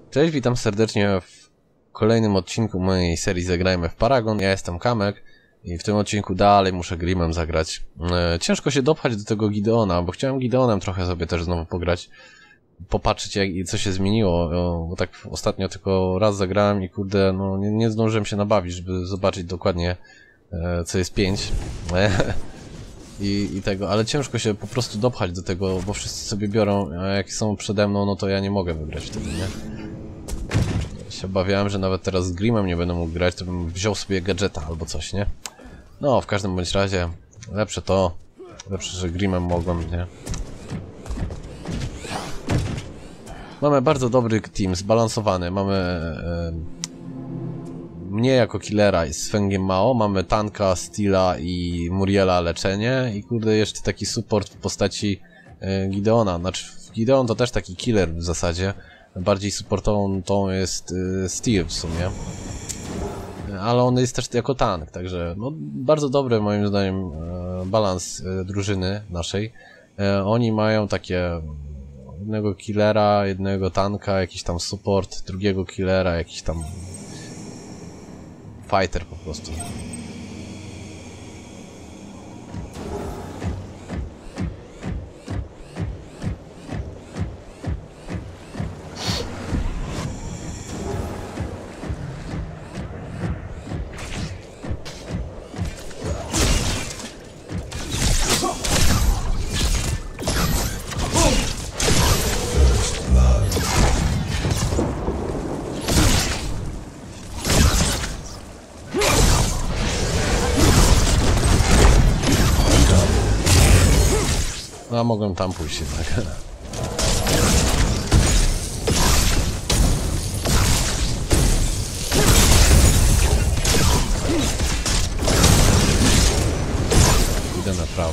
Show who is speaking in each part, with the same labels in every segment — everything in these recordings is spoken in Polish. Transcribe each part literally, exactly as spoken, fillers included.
Speaker 1: Cześć, witam serdecznie w kolejnym odcinku mojej serii Zagrajmy w Paragon. Ja jestem Kamek i w tym odcinku dalej muszę Grimem zagrać. E, ciężko się dopchać do tego Gideona, bo chciałem Gideonem trochę sobie też znowu pograć. Popatrzeć jak, co się zmieniło, bo tak ostatnio tylko raz zagrałem i kurde, no nie, nie zdążyłem się nabawić, żeby zobaczyć dokładnie e, co jest pięć. I, I tego, ale ciężko się po prostu dopchać do tego, bo wszyscy sobie biorą, a jak są przede mną, no to ja nie mogę wygrać wtedy, nie? Ja się obawiałem, że nawet teraz z Grimem nie będę mógł grać, to bym wziął sobie gadżeta albo coś, nie? No, w każdym bądź razie, lepsze to, lepsze, że Grimem mogłem, nie? Mamy bardzo dobry team, zbalansowany, mamy e, mnie jako killera i z Fengiem Mao, mamy tanka, Steela i Muriela leczenie i kurde jeszcze taki support w postaci e, Gideona, znaczy Gideon to też taki killer w zasadzie, bardziej supportową tą jest e, Steel w sumie, ale on jest też jako tank, także no, bardzo dobry moim zdaniem e, balans e, drużyny naszej. E, oni mają takie jednego killera, jednego tanka, jakiś tam support, drugiego killera, jakiś tam fighter po prostu. No, a mogłem tam pójść jednak. Idę na prawo.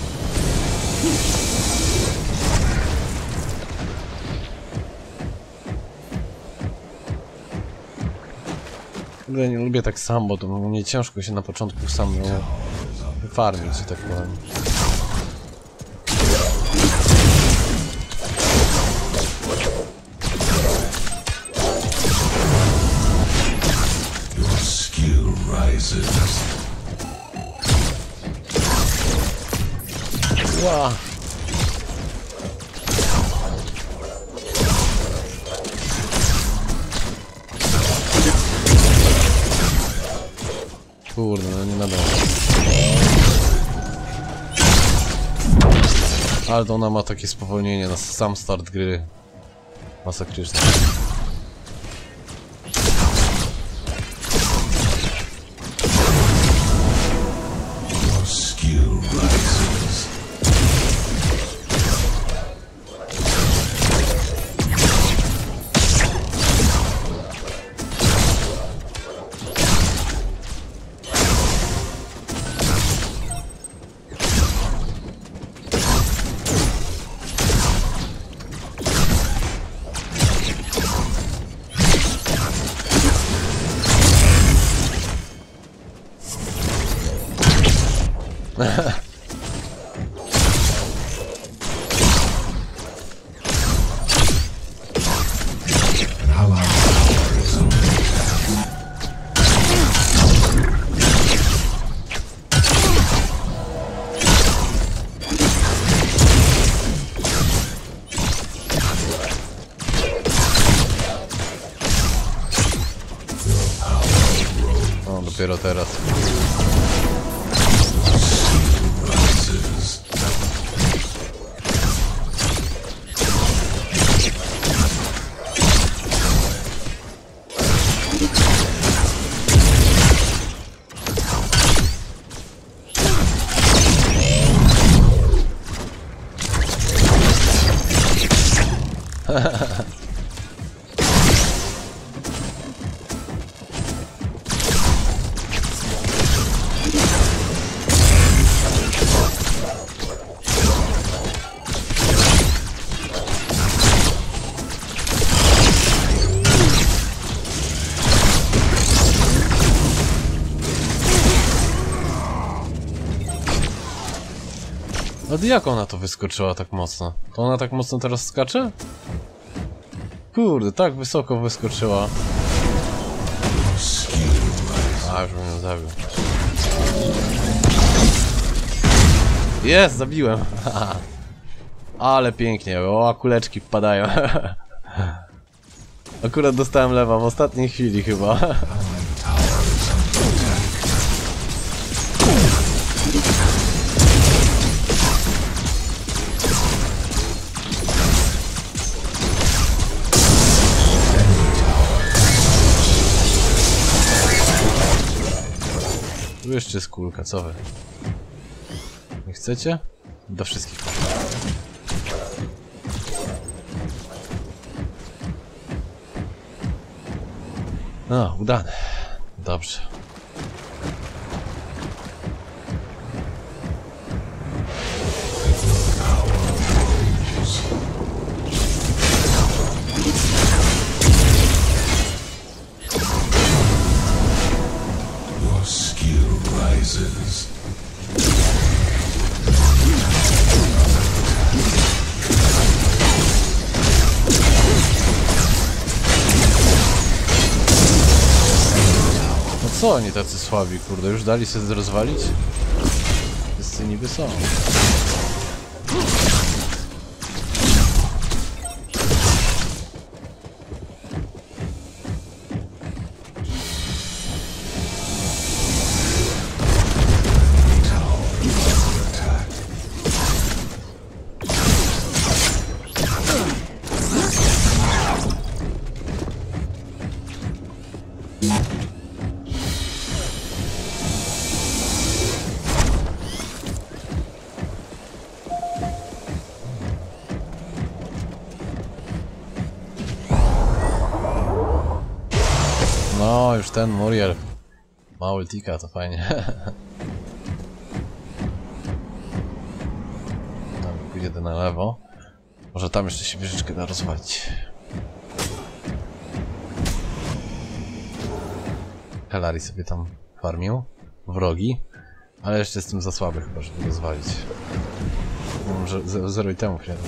Speaker 1: W ogóle nie lubię tak sam, bo to mnie ciężko się na początku sam farmić, że tak powiem. Wow. Kurde, no nie nadal. Ale to ona ma takie spowolnienie na sam start gry. Masakryczne. No, dopiero teraz. No jak ona to wyskoczyła tak mocno? To ona tak mocno teraz skacze? kurde, tak wysoko wyskoczyła. A, już bym ją zabił. Jest, zabiłem. Ale pięknie, o, kuleczki wpadają. Akurat dostałem lewa w ostatniej chwili chyba. Tu jeszcze jest kulka, co wy? Nie chcecie? Do wszystkich. No, udane. Dobrze.
Speaker 2: Your skill rises.
Speaker 1: Co oni tacy słabi, kurde? Już dali sobie rozwalić? Wszyscy niby są. No, już ten Muriel ma ultika, to fajnie. No, pójdzie na lewo. Może tam jeszcze się wieżyczkę da rozwalić. Helari sobie tam farmił wrogi, ale jeszcze jestem za słaby chyba, żeby rozwalić. Może zero itemów, nie wiem.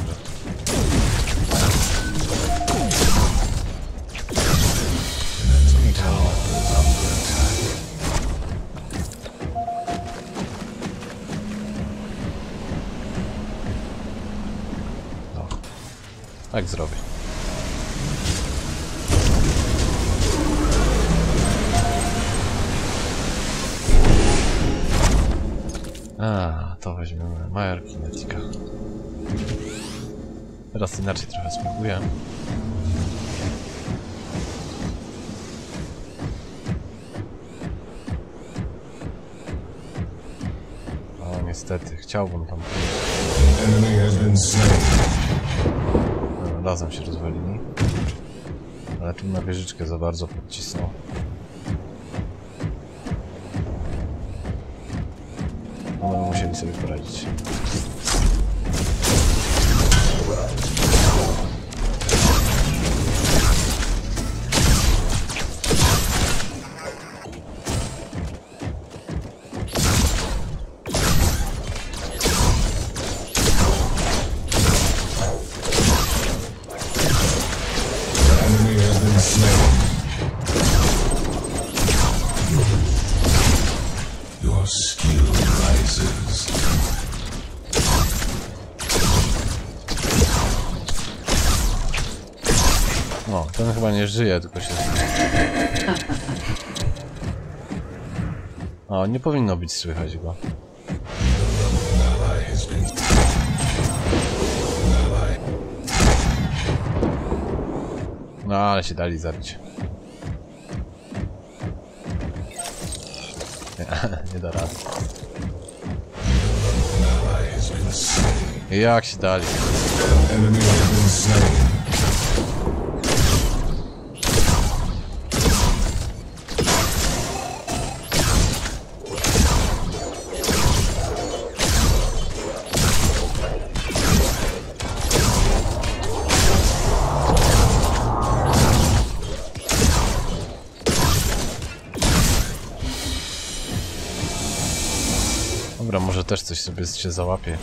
Speaker 1: Tak zrobię. A, to weźmiemy Major Kinetika. Teraz inaczej trochę spróbuję. O, niestety, chciałbym tam pójść. Razem się rozwalili. Ale tu na wieżyczkę za bardzo podcisnął. No, będą musieli sobie poradzić.
Speaker 2: Your skill rises.
Speaker 1: No, ten chyba nie żyje, tylko się... O, nie powinno być słychać go. No, ale się dali zabić. Nie, nie da rady. Jak się dali? Dobra, może też coś sobie się załapie.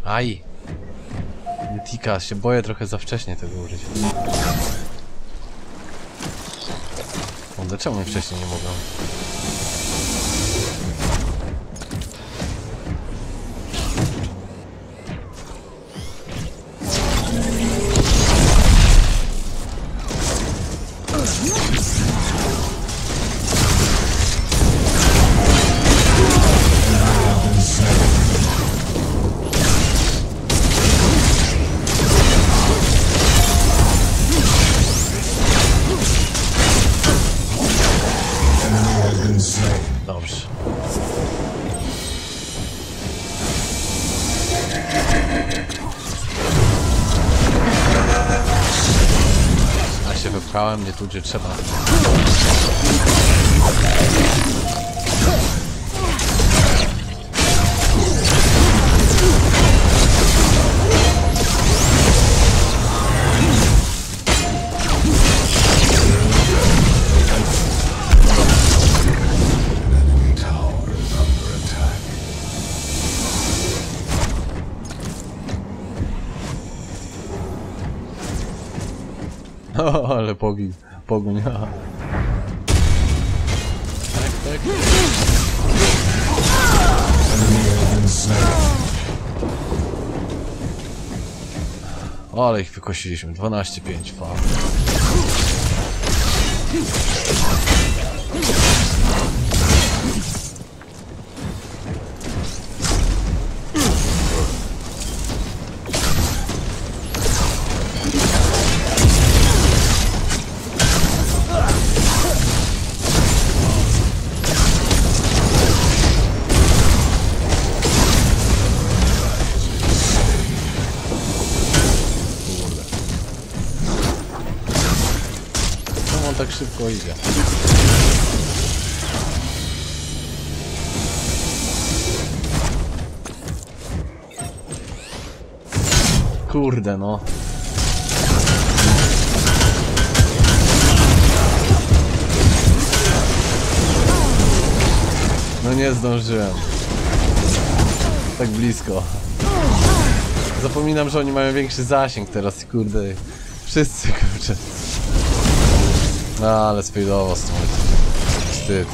Speaker 1: Aj! Tika, się boję trochę za wcześnie tego użyć. O, dlaczego mi wcześniej nie mogłem? Dobrze. A się wypchałem, nie tu gdzie trzeba. O, ale pogił, pogoń. Tak, tak. O, ale ich wykosiliśmy. dwanaście pięć. Fuck. Tak szybko idzie. Kurde no. No nie zdążyłem. Tak blisko. Zapominam, że oni mają większy zasięg teraz, kurde. Wszyscy, kurczę. No ale speedowo stąd. Wstyd.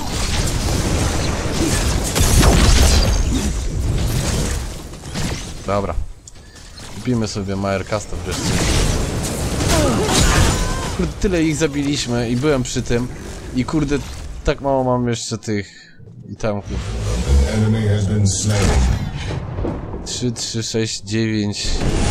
Speaker 1: Dobra. Kupimy sobie Majercasta wreszcie. Kurde, tyle ich zabiliśmy i byłem przy tym. I kurde, tak mało mam jeszcze tych itemków. trzy, trzy, sześć, dziewięć.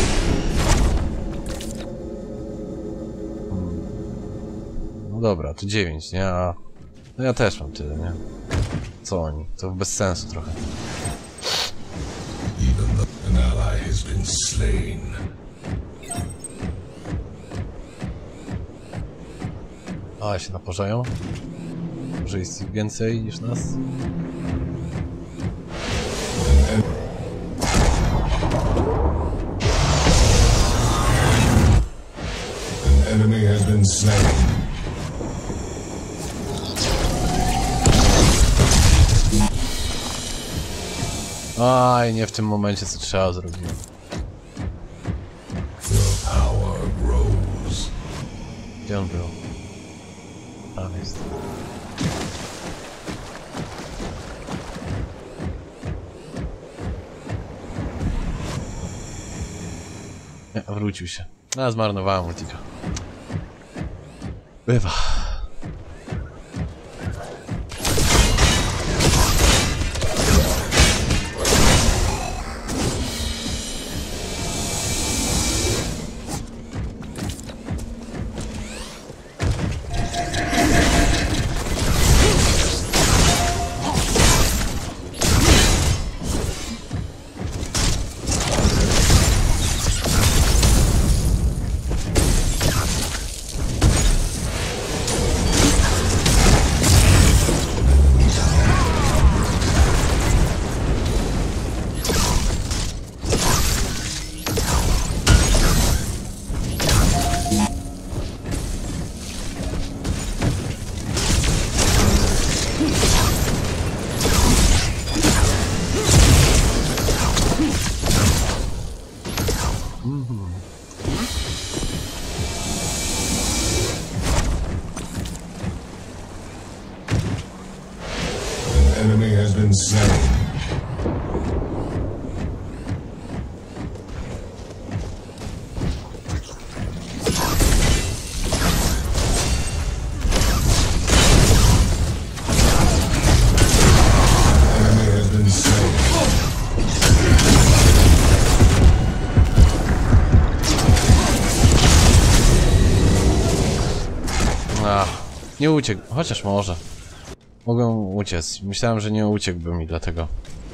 Speaker 1: Dobra, to dziewięć, nie? A... No ja też mam tyle, nie? Co oni? To bez sensu trochę. A, się naparzają? Może jest ich więcej niż nas?
Speaker 2: An enemy has been slain.
Speaker 1: Aj, nie w tym momencie, co trzeba zrobić. Gdzie on był? Tam jest. Nie, wrócił się. No, zmarnowałem ultika. Bywa.
Speaker 2: enemy has been slain.
Speaker 1: Ach, nie uciekł, chociaż może. Mogę uciec. Myślałem, że nie uciekłby mi dlatego.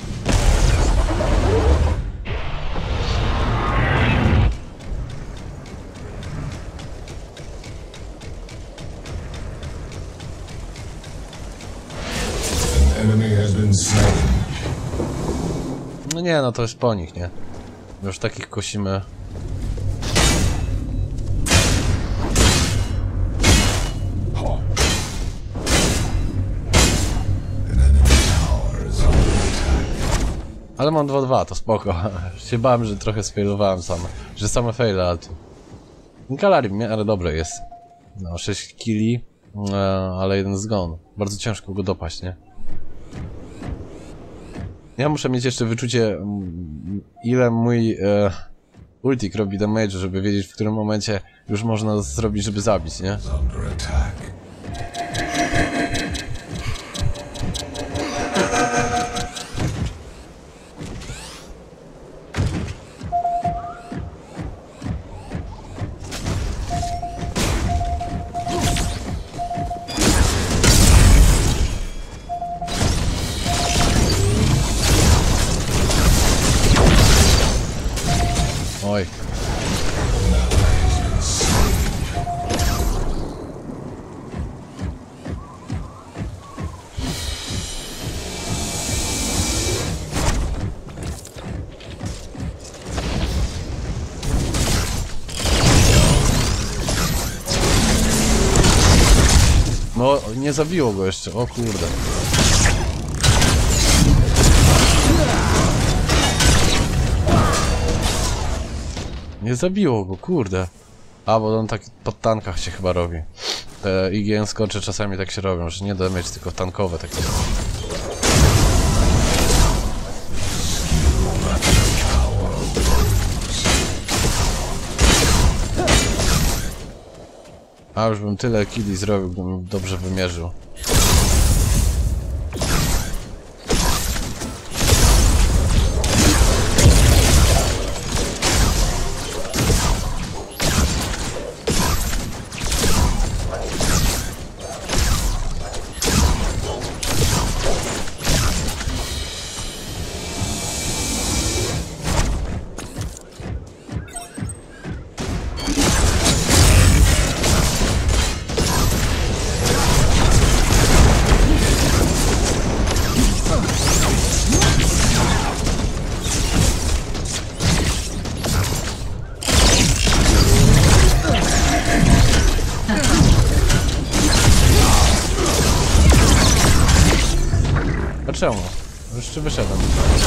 Speaker 2: An enemy has been slain.
Speaker 1: No nie, no to jest po nich, nie? Już takich kosimy. Ale mam dwa dwa, to spoko. Się bałem, że trochę sfailowałem sam. Że same faile, ale to... Galari w miarę dobre jest. No, sześć killi, ale jeden zgon. Bardzo ciężko go dopaść, nie? Ja muszę mieć jeszcze wyczucie, ile mój e, ultik robi damage, żeby wiedzieć, w którym momencie już można zrobić, żeby zabić, nie? Oj. No, nie zabiło go jeszcze, o kurde. Nie zabiło go, kurde. A, bo on tak pod tankach się chyba robi. Te I G N skocze czasami tak się robią, że nie damage, tylko tankowe takie. A, już bym tyle killi zrobił, gdybym dobrze wymierzył. A czemu? Jeszcze wyszedłem.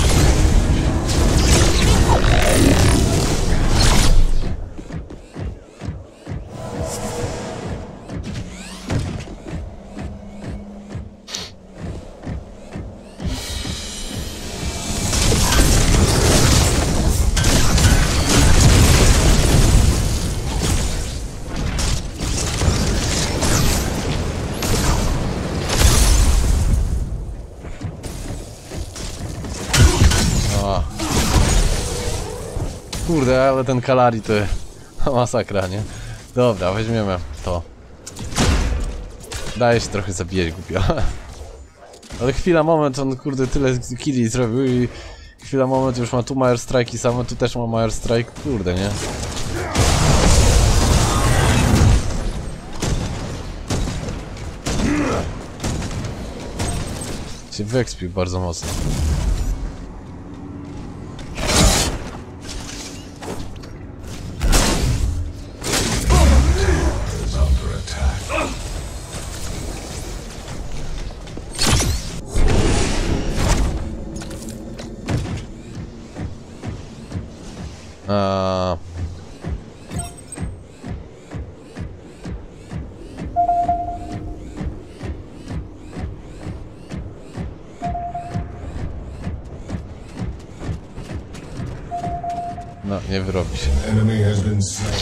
Speaker 1: Kurde, ale ten Kalari to masakra, nie? Dobra, weźmiemy to. Daje się trochę zabijać głupio. Ale chwila, moment, on kurde tyle killi zrobił i chwila, moment, już ma tu Majer Strike i samo tu też ma Majer Strike, kurde, nie? Się wyekspił bardzo mocno. Eee... No, nie wyrobi się.
Speaker 2: Enemy has been slain.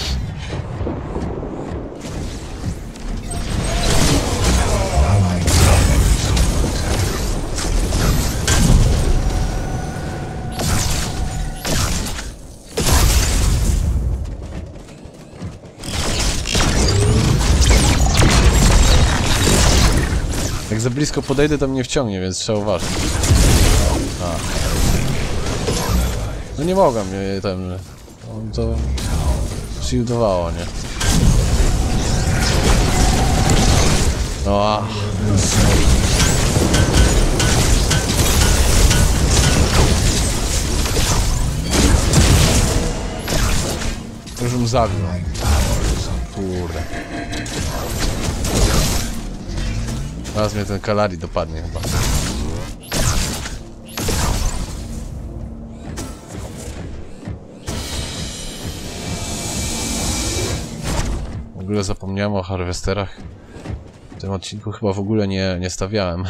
Speaker 1: Jak za blisko podejdę, to mnie wciągnie, więc trzeba uważać. A. No nie mogłem mnie tam... On to... shieldowało, nie? No a... Już bym zabił. Kurde. Teraz mnie ten Kalari dopadnie chyba. W ogóle zapomniałem o harwesterach. W tym odcinku chyba w ogóle nie, nie stawiałem.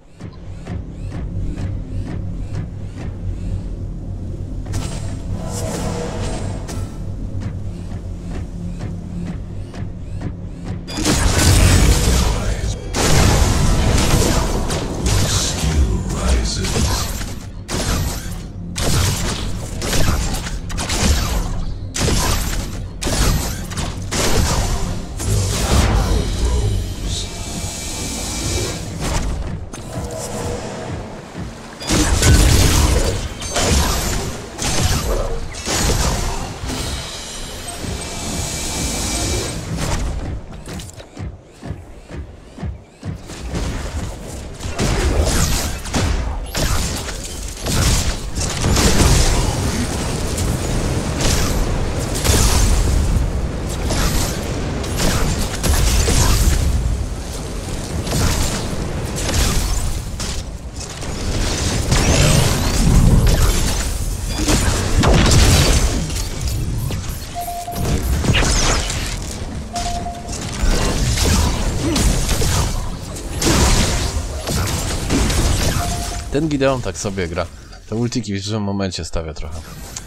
Speaker 1: Ten Gideon tak sobie gra. Te ultiki w dużym momencie stawia trochę.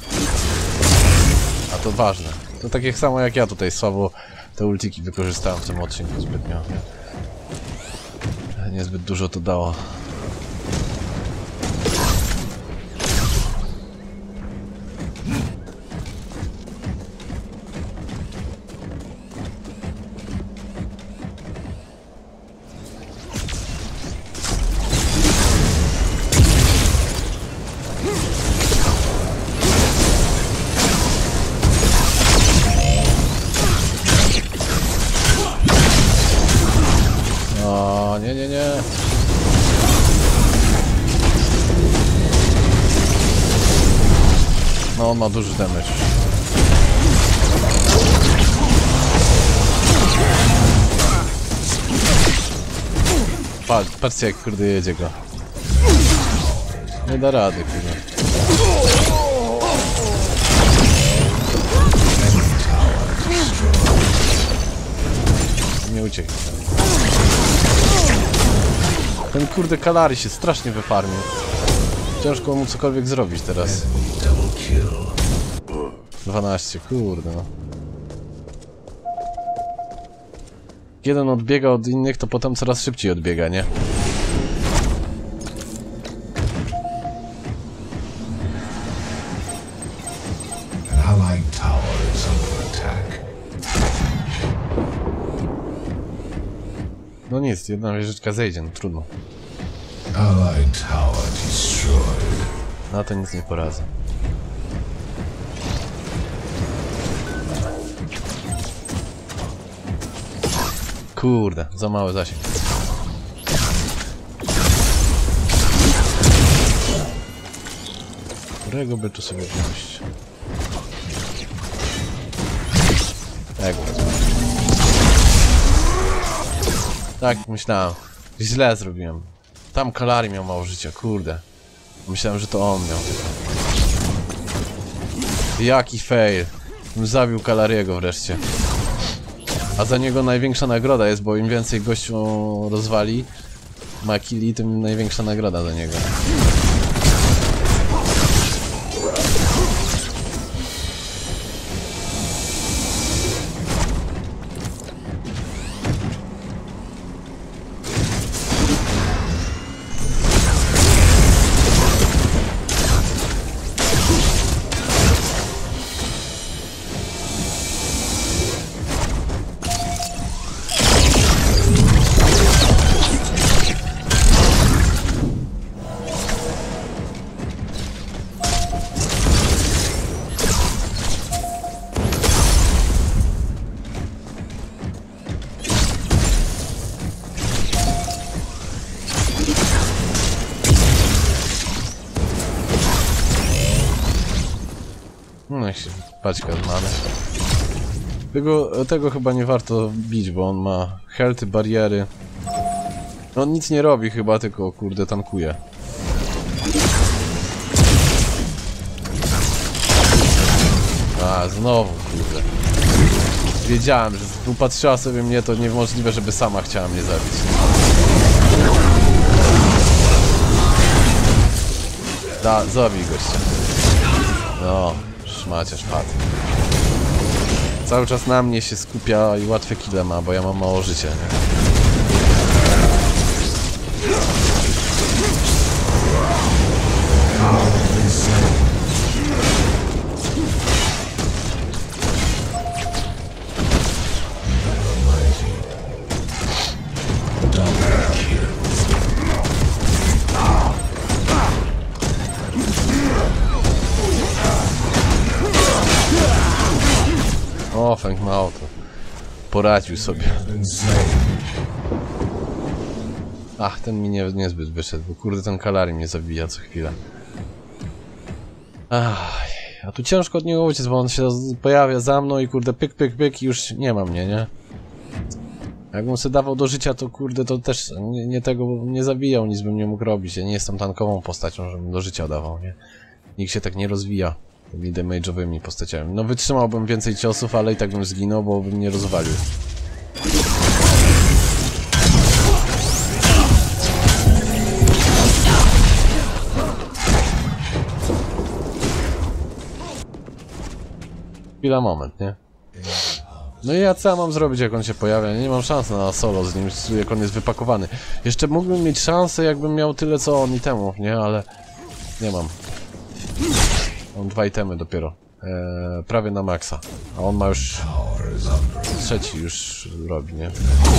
Speaker 1: A to ważne. To tak jak samo jak ja tutaj słabo te ultiki wykorzystałem w tym odcinku zbytnio. Nie? Niezbyt dużo to dało. O, nie, nie, nie. No, on ma duży damage. Patrz, patrzcie jak kurde jedzie go. Nie da rady, kurde. Nie uciekł. Ten kurde Kalari się strasznie wyfarmił. Ciężko mu cokolwiek zrobić teraz. dwanaście, kurde no. Jeden odbiega od innych, to potem coraz szybciej odbiega, nie? No nic, jedna wieżyczka zejdzie, no trudno. Na to nic nie poradzę. Kurde, za mały zasięg. Którego by tu sobie wziąć? Tak, tak myślałem. Źle zrobiłem. Tam Kalari miał mało życia, kurde. Myślałem, że to on miał. Jaki fail. Zabił Kalariego wreszcie. A za niego największa nagroda jest, bo im więcej gościu rozwali ma killi, tym największa nagroda za niego. jak się paćka z many. Tego, tego chyba nie warto bić, bo on ma healthy, bariery. On nic nie robi chyba, tylko kurde tankuje. A, znowu kurde. Wiedziałem, że upatrzyła sobie mnie, to niemożliwe, żeby sama chciała mnie zabić. Da, zabij gościa. No, szmaciarz padł. Cały czas na mnie się skupia i łatwe kile ma, bo ja mam mało życia, nie? O, Feng Mao to poradził sobie. Ach, ten mi nie, niezbyt wyszedł, bo kurde ten Kalari mnie zabija co chwilę. Ach, a tu ciężko od niego uciec, bo on się pojawia za mną i kurde pyk, pyk, pyk i już nie ma mnie, nie? Jakbym sobie dawał do życia, to kurde to też nie, nie tego nie zabijał, nic bym nie mógł robić. Ja nie jestem tankową postacią, żebym do życia dawał, nie? Nikt się tak nie rozwija tymi damage'owymi postaciami. No wytrzymałbym więcej ciosów, ale i tak bym zginął, bo bym nie rozwalił. Chwila, moment, nie? No i ja co ja mam zrobić, jak on się pojawia? Nie mam szans na solo z nim, jak on jest wypakowany. Jeszcze mógłbym mieć szansę, jakbym miał tyle co on itemów, nie? Ale nie mam. Mam dwa itemy dopiero. Eee, prawie na maksa. A on ma już... Trzeci już robi, nie?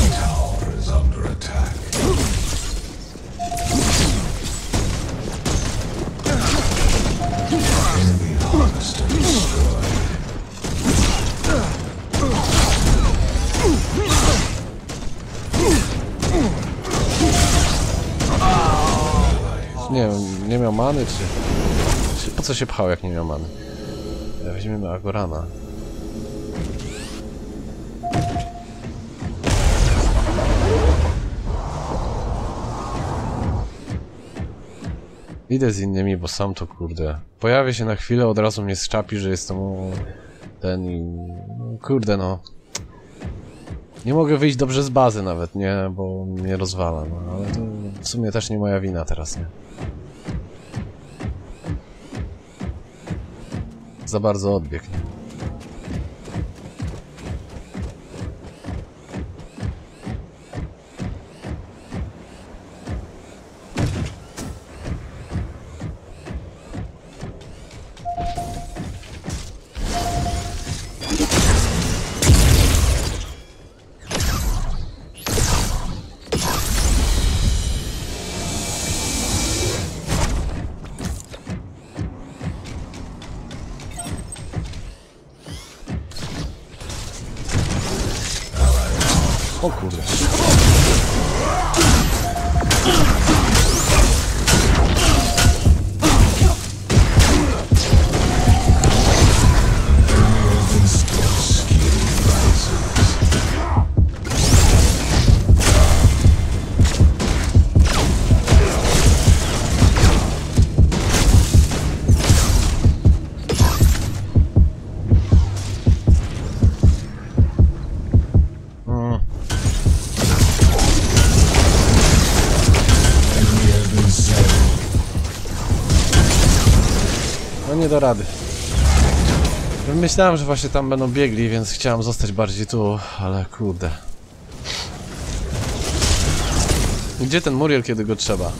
Speaker 1: Nie wiem, nie miał many, czy... czy... Po co się pchał, jak nie miał many? Weźmiemy Agorana. Idę z innymi, bo sam to kurde... Pojawię się na chwilę, od razu mnie zczapi, że jestem... ten i... Kurde no... Nie mogę wyjść dobrze z bazy nawet, nie? Bo mnie rozwala, no ale to w sumie też nie moja wina teraz, nie? Za bardzo odbiegł. O kurde. No nie da rady. Myślałem, że właśnie tam będą biegli, więc chciałem zostać bardziej tu, ale kurde. Gdzie ten Muriel, kiedy go trzeba?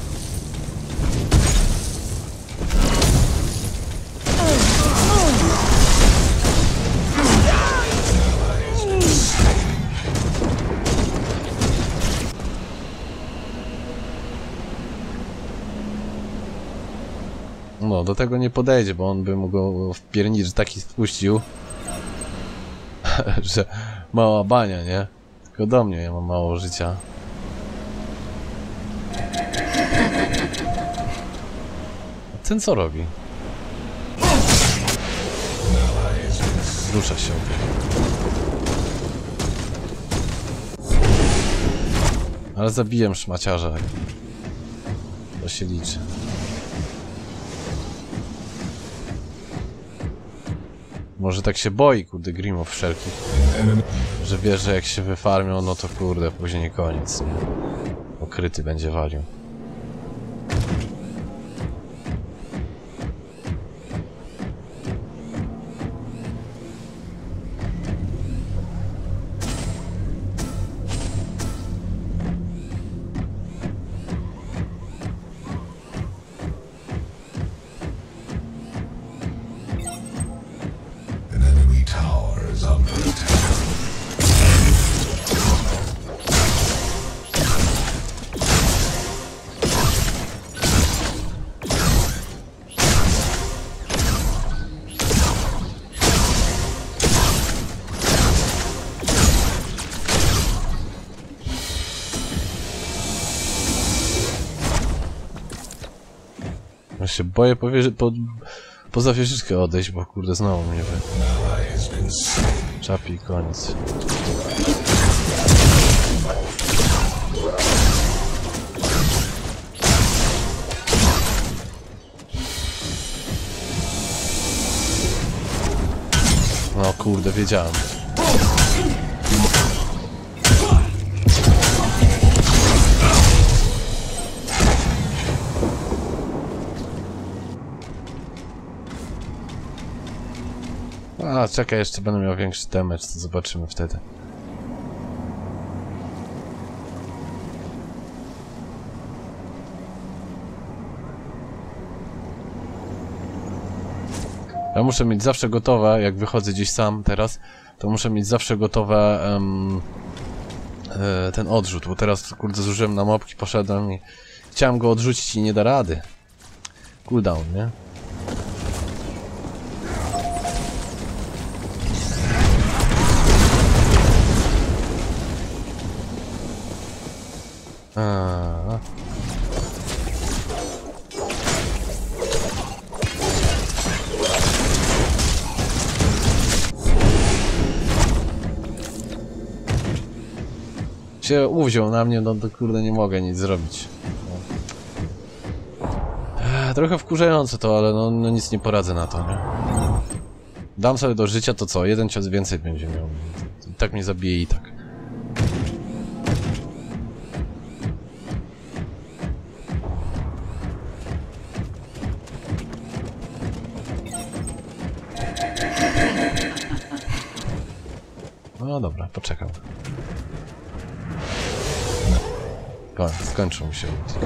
Speaker 1: No, do tego nie podejdzie, bo on by mu go w piernicz taki spuścił, że mała bania, nie? Tylko do mnie, ja mam mało życia. A ten co robi? Zrusza się. Ale zabiję szmaciarza. To się liczy. Może tak się boi, kurde, Grimów wszelkich. Że wie, że jak się wyfarmią, no to kurde, później koniec, nie? Okryty będzie walił. Ja się boję po, wieży, po, poza wieżyczkę odejść, bo kurde znowu mnie wy... Czapi, koniec. No kurde, wiedziałem. A, czekaj, jeszcze będę miał większy damage, to zobaczymy wtedy. Ja muszę mieć zawsze gotowe, jak wychodzę gdzieś sam teraz, to muszę mieć zawsze gotowe um, e, ten odrzut, bo teraz kurde zużyłem na mopki, poszedłem i chciałem go odrzucić i nie da rady. Cooldown, nie? A. Się uwziął na mnie, no to kurde nie mogę nic zrobić. No. Eee, trochę wkurzające to, ale no, no nic nie poradzę na to, nie? Dam sobie do życia, to co? Jeden cios więcej będzie miał. I tak mnie zabije i tak. No dobra, poczekam. Koniec, skończył mi się.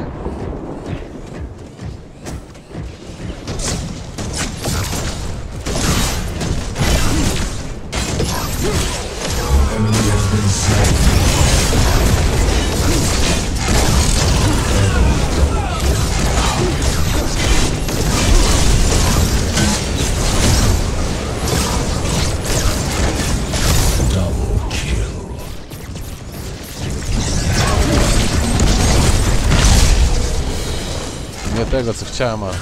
Speaker 1: Nie tego, co chciałem, a...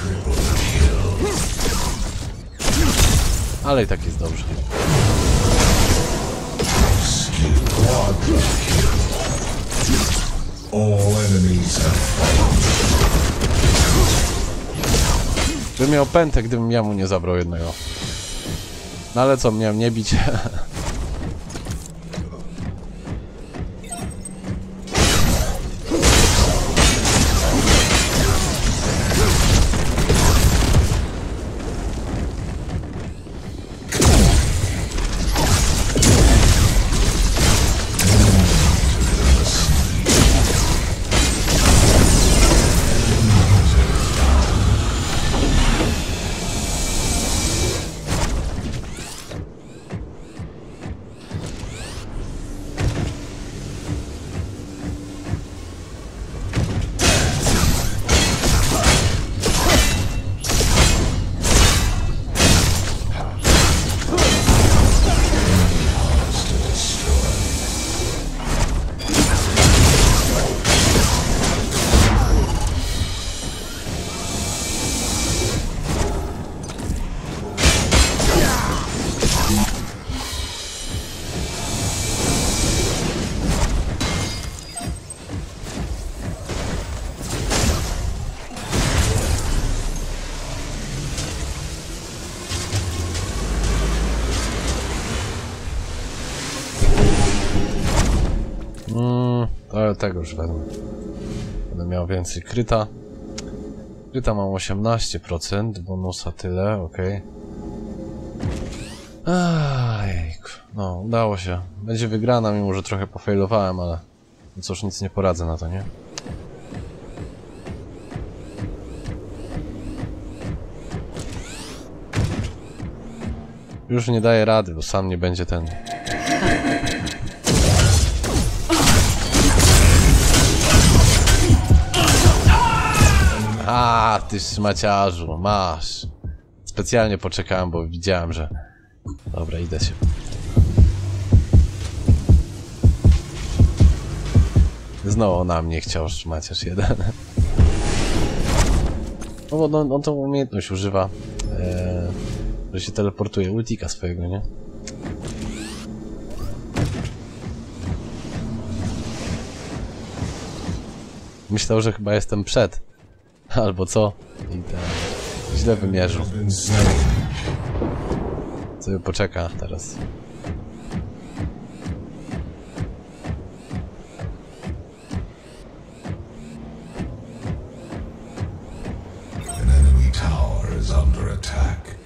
Speaker 1: Ale i tak jest dobrze. Bym miał pętę, gdybym ja mu nie zabrał jednego. No ale co, miałem nie bić? już wezmę. Będę miał więcej kryta. Kryta mam osiemnaście procent, bonusa tyle, okej. Okay. No, udało się. Będzie wygrana, mimo że trochę pofailowałem, ale no cóż, nic nie poradzę na to, nie? Już nie daję rady, bo sam nie będzie ten... A, ty szmaciarzu, masz. Specjalnie poczekałem, bo widziałem, że... Dobra, idę się. Znowu na mnie chciał szmaciarz jeden. No bo on, on tą umiejętność używa, e, że się teleportuje, ultika swojego, nie? Myślał, że chyba jestem przed. Albo co? I ten... Źle wymierzył. Sobie poczeka teraz.
Speaker 2: An enemy tower is under attack.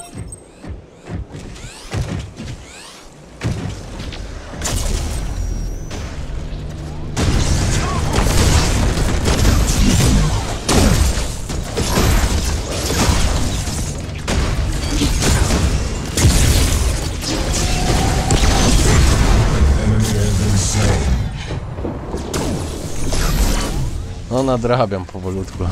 Speaker 1: No, nadrabiam powolutku.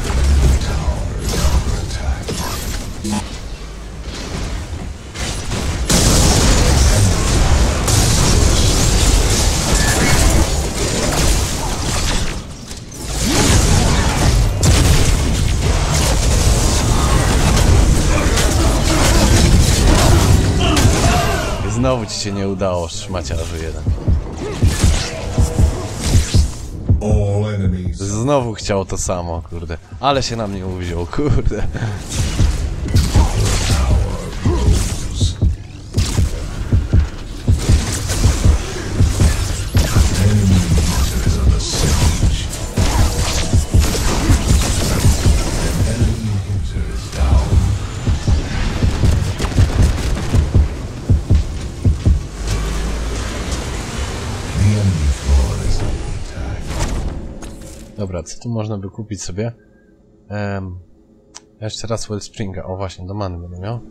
Speaker 1: Znowu ci się nie udało, szmaciarzu jeden.
Speaker 2: All enemies.
Speaker 1: Znowu chciał to samo, kurde. Ale się na mnie uwziął, kurde. Dobra, co tu można by kupić sobie? Um, jeszcze raz Wellspringa. O właśnie, do many będę miał.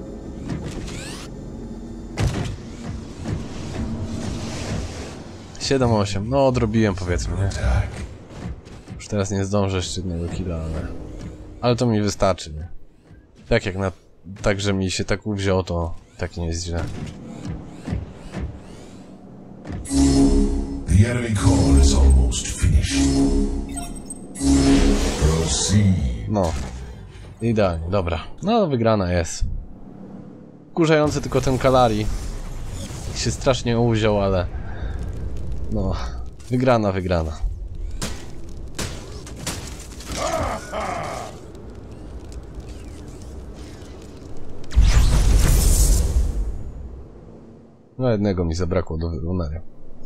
Speaker 1: siedem osiem. No, odrobiłem, powiedzmy, nie? Już teraz nie zdążę jeszcze jednego killa, ale... Ale to mi wystarczy, nie? Tak jak na... Tak, że mi się tak uwziął, to tak nie jest źle.
Speaker 2: The enemy core is almost finished. Proceed.
Speaker 1: No. Idealnie, dobra. No, wygrana jest. Wkurzający tylko ten Kalari. Się strasznie uwziął, ale... No. Wygrana, wygrana. No, jednego mi zabrakło do wyrównania.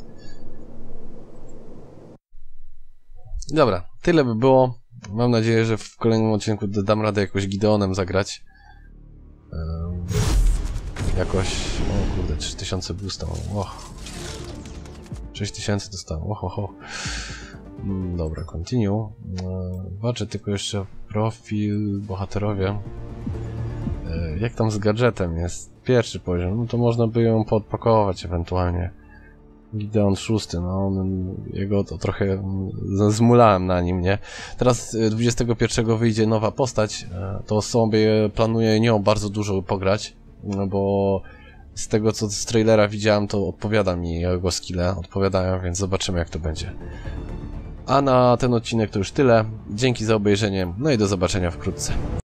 Speaker 1: Dobra, tyle by było. Mam nadzieję, że w kolejnym odcinku dam radę jakoś Gideonem zagrać. Um, jakoś... O kurde, trzy tysiące boosta. Oh. sześć tysięcy dostałem. Oh, oh, oh. Mm, dobra, continue. E, zobaczę tylko jeszcze profil, bohaterowie. E, jak tam z gadżetem jest? Pierwszy poziom. No to można by ją podpakować ewentualnie. Gideon szósty, no on, jego to trochę zmulałem na nim, nie? Teraz dwudziestego pierwszego wyjdzie nowa postać, to sobie planuję nią bardzo dużo pograć, no bo z tego co z trailera widziałem, to odpowiada mi jego skille, odpowiadają, więc zobaczymy jak to będzie. A na ten odcinek to już tyle, dzięki za obejrzenie, no i do zobaczenia wkrótce.